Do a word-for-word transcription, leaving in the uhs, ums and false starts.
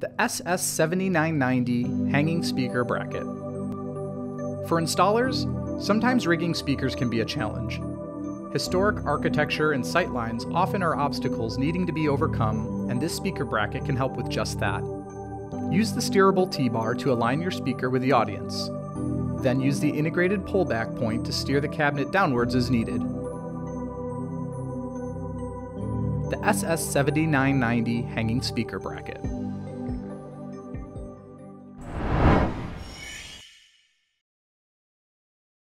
the S S seventy-nine ninety hanging speaker bracket. For installers, sometimes rigging speakers can be a challenge. Historic architecture and sightlines often are obstacles needing to be overcome, and this speaker bracket can help with just that. Use the steerable T-bar to align your speaker with the audience. Then use the integrated pullback point to steer the cabinet downwards as needed. The S S seventy-nine ninety hanging speaker bracket.